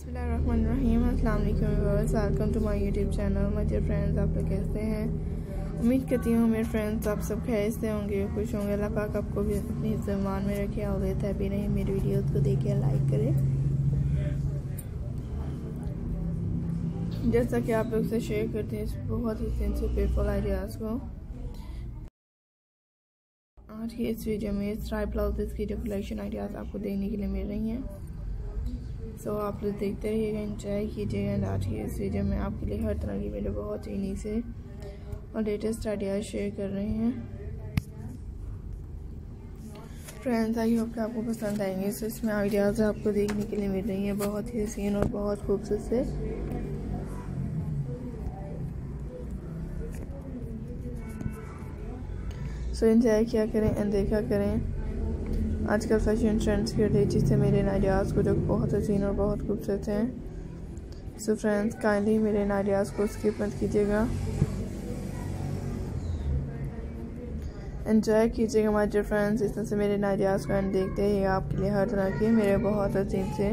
बिस्मिल्लाहिर्रहमानिर्रहीम। अस्सलाम वालेकुम viewers, welcome to my YouTube channel. My dear friends, आप लोग कैसे हैं? उम्मीद करती हूँ मेरे फ्रेंड्स आप सब खैरियत से होंगे, खुश होंगे। अल्लाह पाक आपको भी अपनी ज़मान में रखे। ऑलवेज हैप्पी रहे। मेरी वीडियोस को देखिए, लाइक करें। जैसा कि आप लोग से शेयर करते हैं बहुत ही सिंपल ब्यूटीफुल आइडियाज़ को, आज की इस वीडियो में स्ट्राइप ब्लाउजेस की जो कलेक्शन आइडियाज़ आपको देखने के लिए मिल रही हैं। सो आप लोग देखते रहिएगा, एंजॉय कीजिएगा। आज की इस वीडियो में आपके लिए हर तरह की वीडियो बहुत ही यूनिक से और लेटेस्ट आइडियाज़ शेयर कर रहे हैं। फ्रेंड्स, आई होप कि आपको पसंद आएंगे। सो इसमें आइडियाज़ आपको देखने के लिए मिल रही हैं बहुत ही हसीन और बहुत खूबसूरत से। सो एंजॉय किया करें एंड देखा करें आजकल फैशन ट्रेंड्स के रिलेटेड से मेरे आइडियाज़ को, जो बहुत हसीन और बहुत खूबसूरत हैं। सो फ्रेंड्स, काइंडली मेरे आइडियाज़ को स्किप मत कीजिएगा, एंजॉय कीजिएगा माय डियर फ्रेंड्स। इस तरह से मेरे आइडियाज़ को एंड देखते ही आपके लिए हर तरह के मेरे बहुत हसीन से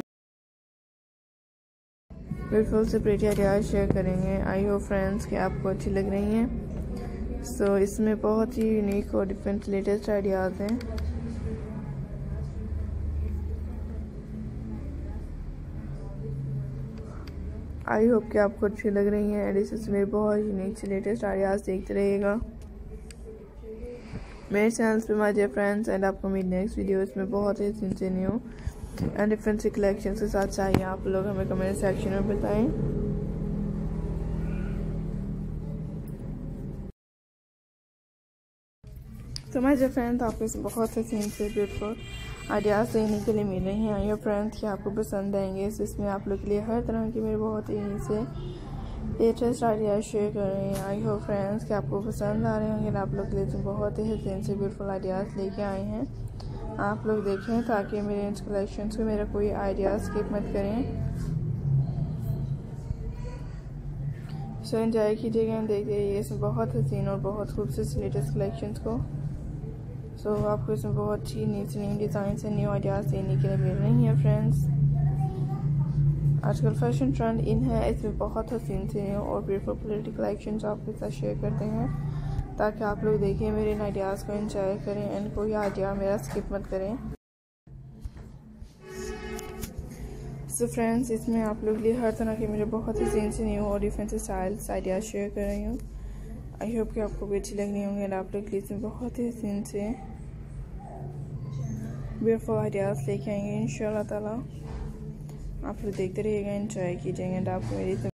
ब्यूटीफुल से प्रीटी आइडियाज़ शेयर करेंगे। आई होप फ्रेंड्स कि आपको अच्छी लग रही हैं। सो इसमें बहुत ही यूनिक और डिफरेंट लेटेस्ट आइडियाज़ हैं। आई होप कि आपको अच्छी लग रही हैं एंड इसमें बहुत यूनिक से लेटेस्ट आइडियाज़ देखते रहिएगा मेरे चैनल पे माय डियर फ्रेंड्स। एंड आपको मेरी नेक्स्ट वीडियो इसमें बहुत ही सिंसियर न्यू एंड डिफरेंट से कलेक्शन के साथ चाहिए। आप लोग हमें कमेंट सेक्शन में बताएं। तो माय डियर फ्रेंड्स, आपको इसमें बहुत से सिंसियर ब्यूटीफुल आइडियाज़ देने के लिए मिल रहे हैं। आई होप फ्रेंड्स कि आपको पसंद आएंगे। इसमें आप लोग के लिए हर तरह की मेरे बहुत ही से लेटेस्ट आइडियाज़ शेयर कर रहे हैं। आई होप फ्रेंड्स कि आपको पसंद आ रहे होंगे। आप लोग के लिए बहुत ही हसीन से ब्यूटीफुल आइडियाज़ लेके आए हैं। आप लोग देखें ताकि मेरे इन कलेक्शन को मेरा कोई आइडिया स्किप मत करें। सो एंजॉय कीजिएगा, देखिए इसमें बहुत हसीन और बहुत खूबसूरत लेटेस्ट कलेक्शन को। सो आपको इसमें बहुत ही न्यू डिज़ाइन से न्यू आइडियाज़ देने के लिए मिल रही हैं। फ्रेंड्स, आजकल फैशन ट्रेंड इन है, इसमें बहुत हसीन से न्यू और ब्यूटीफुल क्वालिटी कलेक्शन आपके साथ शेयर करते हैं ताकि आप लोग देखें मेरे इन आइडियाज़ को, एंजॉय करें एंड कोई आइडिया मेरा स्किप मत करें। सो फ्रेंड्स, इसमें आप लोग के लिए हर तरह के मेरे बहुत हसीन से न्यू और डिफरेंट स्टाइल्स आइडियाज़ शेयर कर रही हूँ। आई होप कि आपको भी अच्छी लग रही होंगे। आप लोग के लिए इसमें बहुत ही हसीन से ब्यूटीफुल आइडियाज़ लेके आएंगे इंशाल्लाह ताला। आप लोग देखते रहिएगा, एंजॉय कीजिएगा। आपको मेरी